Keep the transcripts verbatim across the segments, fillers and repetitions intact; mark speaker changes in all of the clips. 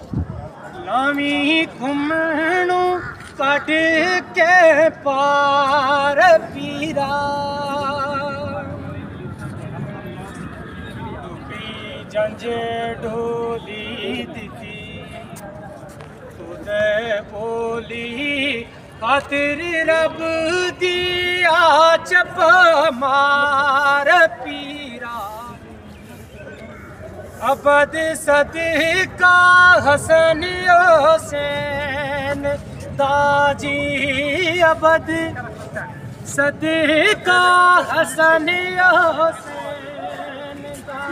Speaker 1: लामी घुमणू कट के पार पीरा जंजे ढोली दीदी तुझे बोली खातिर रब दिया चप मार पीरा अबद सदका हसन हुसैन ताजी अबद सदका हसन हुसैन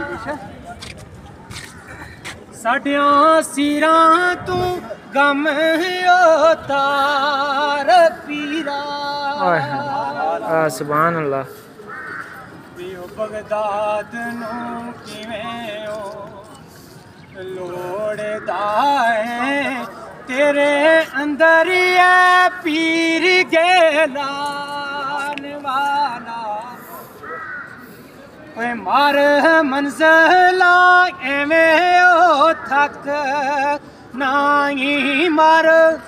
Speaker 1: साडिया सिरां तू गम तार पीरा
Speaker 2: सुभान अल्लाह
Speaker 1: बगदाद नू किवें ओ लोड़दा है तेरे अंदर है पीर गेलान वाला ओए मार मंज़ला एवें ओ थक नाई मार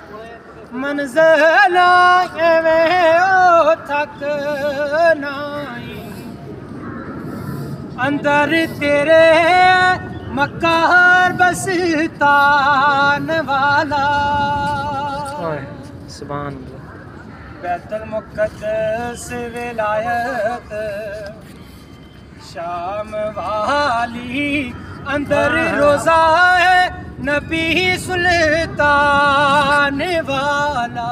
Speaker 1: मंज़ला एवें ओ थक नाई अंदर तेरे मक्कार बस्तान वाला
Speaker 2: सुभान
Speaker 1: बैतुल मुक़द्दस विलायत शाम वाली अंदर रोज़ा है नबी सुल्तान वाला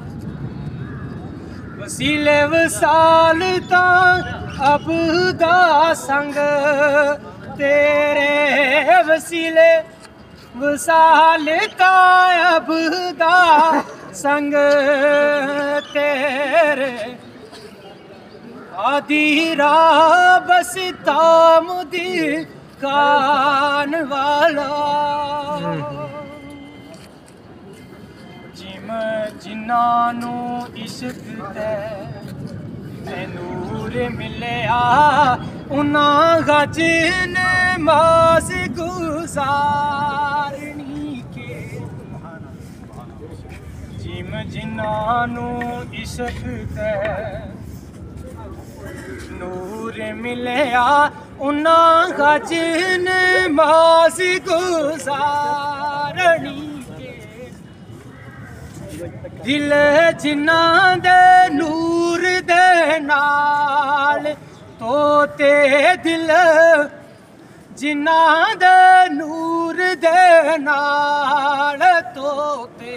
Speaker 1: वसीले वसाल ता अब दा संग तेरे वसीले वसाल ता अब दा संग तेरे आदि राबस तामुदी कान वाला जिम जिन्नानू इश्क ते नूर मिलया उना गज नमाज गुजारनी के जिम जिन्नानू इश्क ते नूर मिलया उना गज नमाज गुजारनी के दिल जिन्ना दे नूर दे नाल तोते दिल जिन्ना दे नूर दे नाल तोते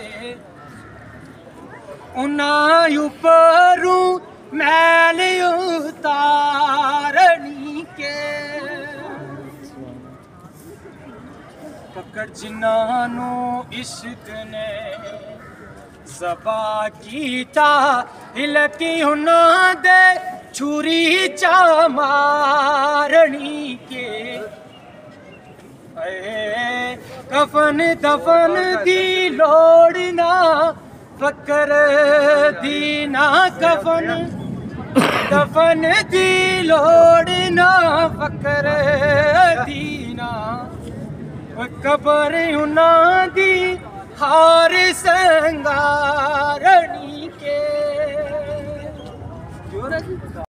Speaker 1: उना उपरू मैल उतारनी के पकड़ जिन्नानू इश्क ने ज़बा कीता हिलकी उना दे छुरी चा मारनी के कफन दफन दी लोड़ ना फकर दी ना कफन दफन दी लोड़ ना फकर दी ना कबर उना दी हार संगारनी के